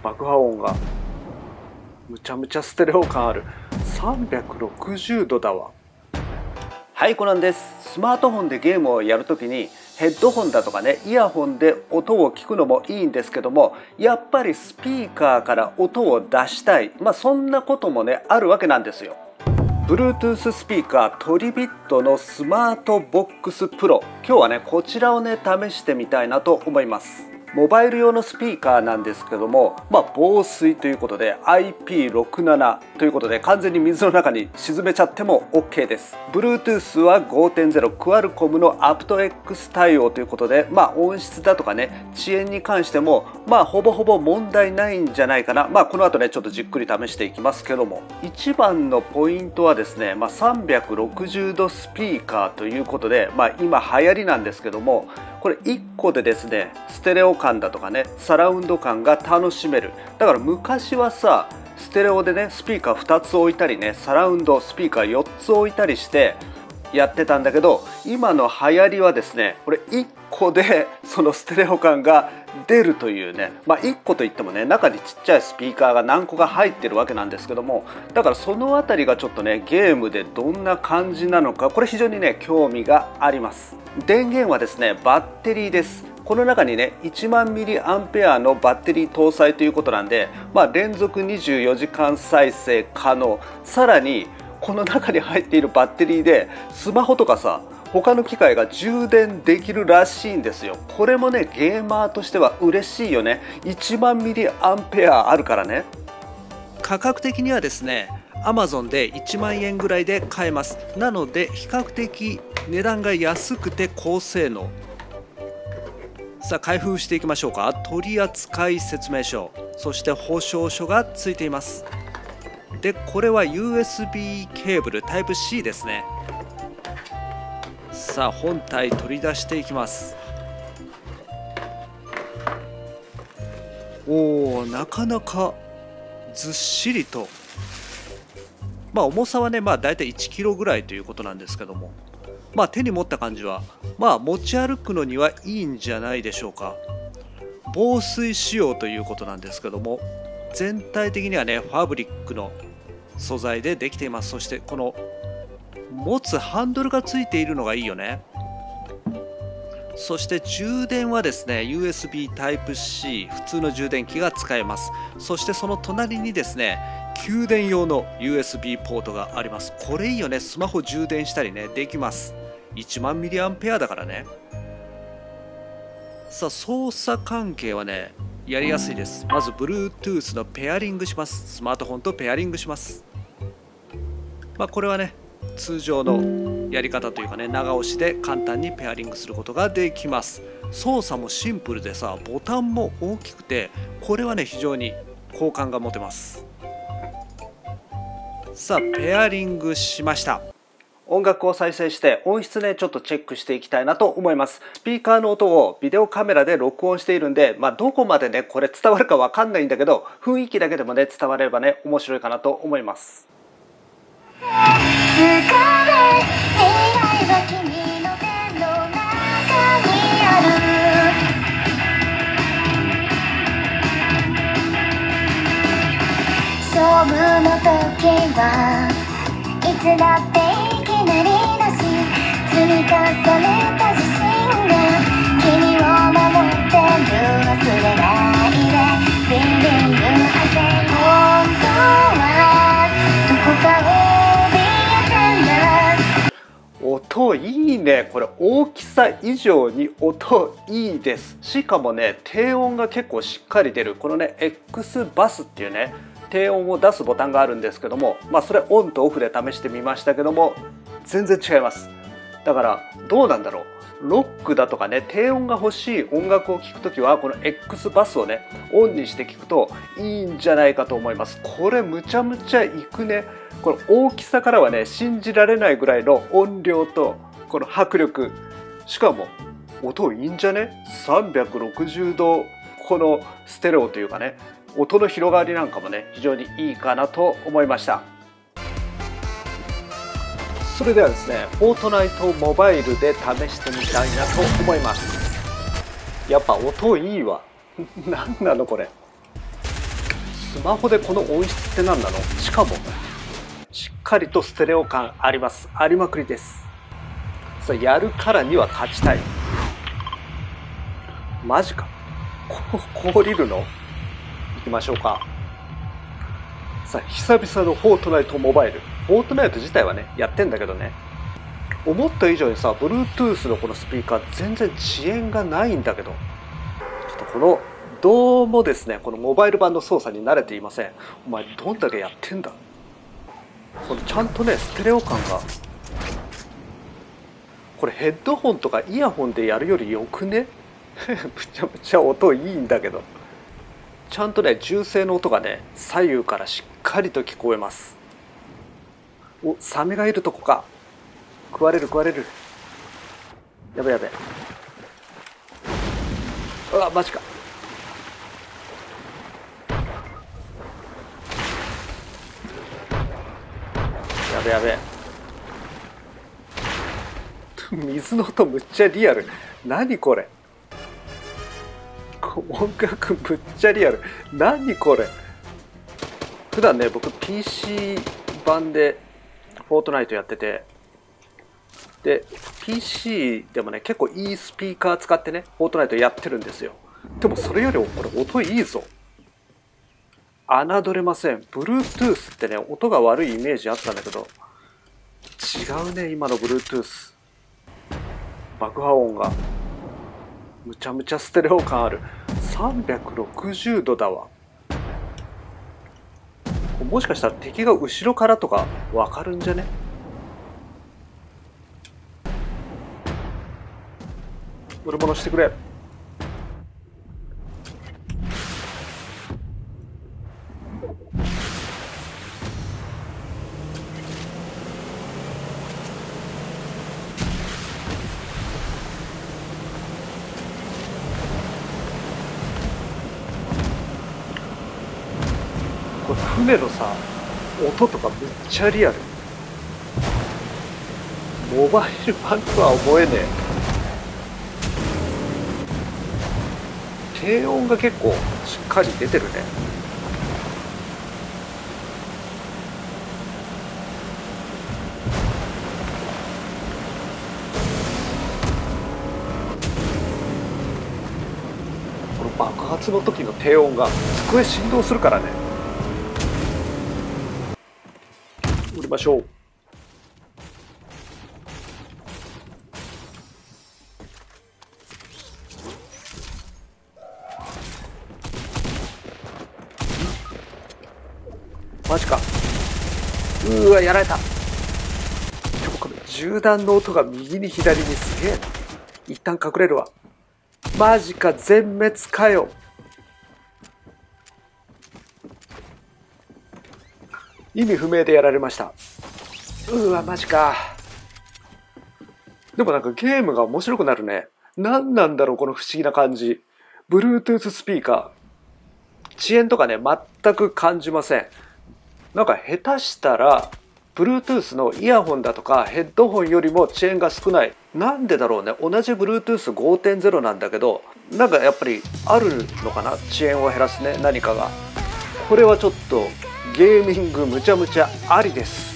爆破音がむちゃむちゃステレオ感ある。360度だわ。はい、コナンです。スマートフォンでゲームをやるときにヘッドホンだとかね、イヤホンで音を聞くのもいいんですけども、やっぱりスピーカーから音を出したい、そんなこともねあるわけなんですよ。Bluetooth スピーカートリビットのスマートボックスプロ、今日はねこちらをね試してみたいなと思います。モバイル用のスピーカーなんですけども、防水ということで IP67 ということで完全に水の中に沈めちゃっても OK です。 Bluetooth は 5.0 クアルコムの aptX 対応ということで、音質だとかね遅延に関してもほぼほぼ問題ないんじゃないかな。この後ねちょっとじっくり試していきますけども、一番のポイントはですね、360度スピーカーということで、今流行りなんですけども、これ1個でですねステレオ感だとかねサラウンド感が楽しめる。だから昔はさ、ステレオでねスピーカー2つ置いたりね、サラウンドスピーカー4つ置いたりしてやってたんだけど、今の流行りはですね、これ1個でそのステレオ感が出るというね、1個といってもね中にちっちゃいスピーカーが何個か入ってるわけなんですけども、だからそのあたりがちょっとねゲームでどんな感じなのか、これ非常にね興味があります。電源はですねバッテリーです。この中にね1万ミリアンペアのバッテリー搭載ということなんで、連続24時間再生可能。さらにこの中に入っているバッテリーでスマホとかさ他の機械が充電できるらしいんですよ。これもねゲーマーとしては嬉しいよね。1万ミリアンペアあるからね。価格的にはですね Amazon で1万円ぐらいで買えます。なので比較的値段が安くて高性能。さあ開封していきましょうか。取扱説明書、そして保証書がついています。でこれは USB ケーブル Type-C ですね。さあ本体取り出していきます。おー、なかなかずっしりと、重さはねだいたい1キロぐらいということなんですけども、手に持った感じは持ち歩くのにはいいんじゃないでしょうか。防水仕様ということなんですけども、全体的にはねファブリックの素材でできています。そしてこの持つハンドルがついているのがいいよね。そして充電はですね USB Type-C 普通の充電器が使えます。そしてその隣にですね給電用の USB ポートがあります。これいいよね。スマホ充電したりねできます。1万ミリアンペアだからね。さあ操作関係はねやりやすいです。まず Bluetooth のペアリングします。スマートフォンとペアリングします。これはね通常のやり方というかね長押しで簡単にペアリングすることができます。操作もシンプルでさ、ボタンも大きくて、これはね非常に好感が持てます。さあペアリングしました。音楽を再生して音質ねちょっとチェックしていきたいなと思います。スピーカーの音をビデオカメラで録音しているんで、どこまでねこれ伝わるかわかんないんだけど、雰囲気だけでもね伝わればね面白いかなと思います。 勝負の時はいつだっていきなりだし、積み重ねた自信が君を守ってる。忘れないでビビる汗、本当はどこかを怯えてんだ。 音いいね。これ大きさ以上に音いいです。しかもね低音が結構しっかり出る。このね X バスっていうね低音を出すボタンがあるんですけども、それオンとオフで試してみましたけども全然違います。だからどうなんだろう、ロックだとかね低音が欲しい音楽を聴くときはこの X バスをねオンにして聴くといいんじゃないかと思います。これむちゃむちゃいくね。この大きさからはね信じられないぐらいの音量とこの迫力、しかも音いいんじゃね。360度このステレオというかね音の広がりなんかもね非常にいいかなと思いました。それではですねフォートナイトモバイルで試してみたいなと思います。やっぱ音いいわ。何なのこれ。 スマホでこの音質って何なの？しかもしっかりとステレオ感あります。ありまくりです。さあやるからには勝ちたい。マジか。こう降りるの？行きましょうか。さあ久々のフォートナイトモバイル。フォートナイト自体はねやってんだけどね、思った以上にさ Bluetooth のこのスピーカー全然遅延がないんだけど、ちょっとこのどうもですねこのモバイル版の操作に慣れていません。お前どんだけやってんだ。このちゃんとねステレオ感が、これヘッドホンとかイヤホンでやるよりよくねむちゃむちゃ音いいんだけど、ちゃんとね銃声の音がね左右からしっかりと聞こえます。お、サメがいるとこか。食われる食われる。やべやべ。うわマジか。やべやべ。水の音むっちゃリアル。何これ。音楽むっちゃリアル。何これ。普段ね僕 PC 版でフォートナイトやってて、で PC でもね結構いいスピーカー使ってねフォートナイトやってるんですよ。でもそれよりもこれ音いいぞ。侮れません。 Bluetooth ってね音が悪いイメージあったんだけど違うね。今の Bluetooth 爆破音がむちゃむちゃステレオ感ある。360度だわ。もしかしたら敵が後ろからとかわかるんじゃね。乗り物してくれ。これ船のさ音とかむっちゃリアル。モバイル版とは思えねえ。低音が結構しっかり出てるね。この爆発の時の低音が机振動するからね。降りましょう。マジか。うわやられた。でもこの銃弾の音が右に左にすげえ。一旦隠れるわ。マジか全滅かよ。意味不明でやられました。うわマジか。でもなんかゲームが面白くなるね。何なんだろうこの不思議な感じ。Bluetooth スピーカー遅延とかね全く感じません。なんか下手したら Bluetooth のイヤホンだとかヘッドホンよりも遅延が少ない。なんでだろうね。同じ Bluetooth5.0 なんだけどなんかやっぱりあるのかな、遅延を減らすね何かが。これはちょっとゲーミングむちゃむちゃありです。